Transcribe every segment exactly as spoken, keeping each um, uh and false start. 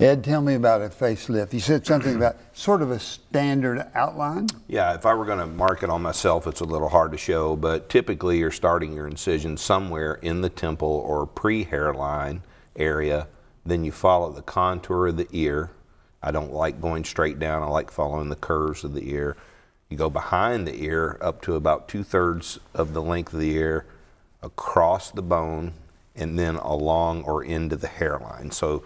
Ed, tell me about a facelift. You said something about sort of a standard outline. Yeah, if I were going to mark it on myself, it's a little hard to show, but typically you're starting your incision somewhere in the temple or pre-hairline area. Then you follow the contour of the ear. I don't like going straight down. I like following the curves of the ear. You go behind the ear up to about two-thirds of the length of the ear, across the bone, and then along or into the hairline. So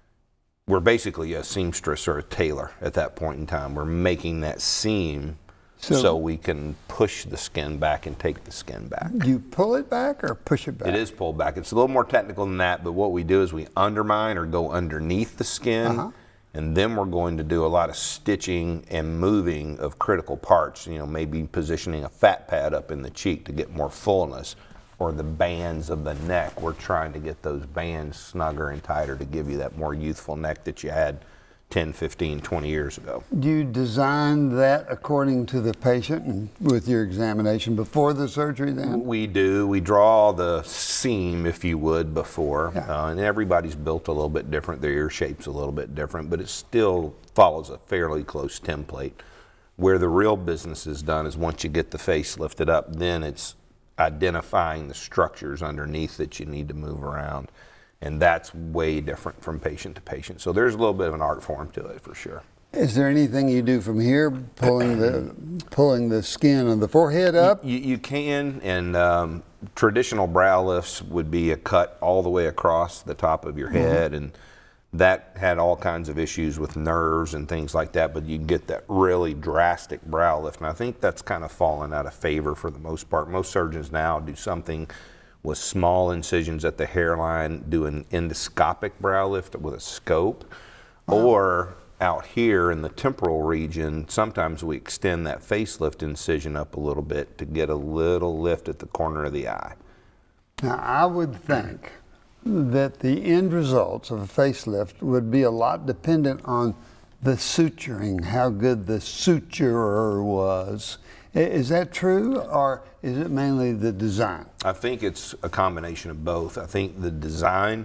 we're basically a seamstress or a tailor at that point in time. We're making that seam so, so we can push the skin back and take the skin back. Do you pull it back or push it back? It is pulled back. It's a little more technical than that, but what we do is we undermine or go underneath the skin, uh-huh. and then we're going to do a lot of stitching and moving of critical parts, you know, maybe positioning a fat pad up in the cheek to get more fullness, or the bands of the neck. We're trying to get those bands snugger and tighter to give you that more youthful neck that you had ten, fifteen, twenty years ago. Do you design that according to the patient and with your examination before the surgery then? We do. We draw the seam, if you would, before. Yeah. Uh, and everybody's built a little bit different. Their ear shape's a little bit different, but it still follows a fairly close template. Where the real business is done is once you get the face lifted up, then it's identifying the structures underneath that you need to move around. And that's way different from patient to patient. So there's a little bit of an art form to it for sure. Is there anything you do from here, pulling the pulling the skin on the forehead up? You, you can, and um, traditional brow lifts would be a cut all the way across the top of your head, mm-hmm. and that had all kinds of issues with nerves and things like that, but you get that really drastic brow lift. And I think that's kind of fallen out of favor for the most part. Most surgeons now do something with small incisions at the hairline, do an endoscopic brow lift with a scope, wow. or out here in the temporal region, sometimes we extend that facelift incision up a little bit to get a little lift at the corner of the eye. Now, I would think that the end results of a facelift would be a lot dependent on the suturing, how good the suturer was. Is that true, or is it mainly the design? I think it's a combination of both. I think the design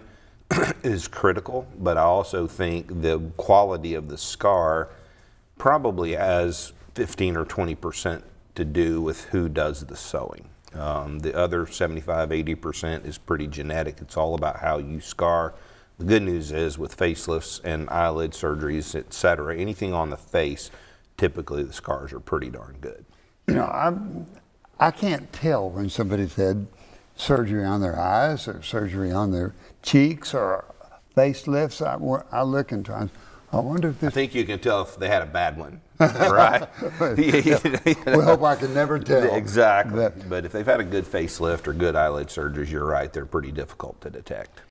is critical, but I also think the quality of the scar probably has fifteen or twenty percent to do with who does the sewing. Um, the other seventy-five, eighty percent is pretty genetic. It's all about how you scar. The good news is with facelifts and eyelid surgeries, et cetera, anything on the face, typically the scars are pretty darn good. You know, I'm, I can't tell when somebody's had surgery on their eyes or surgery on their cheeks or facelifts. I, I look and try, I wonder if this... I think you can tell if they had a bad one, right? We hope I can never tell. Exactly. But, but if they've had a good facelift or good eyelid surgeries, you're right, they're pretty difficult to detect.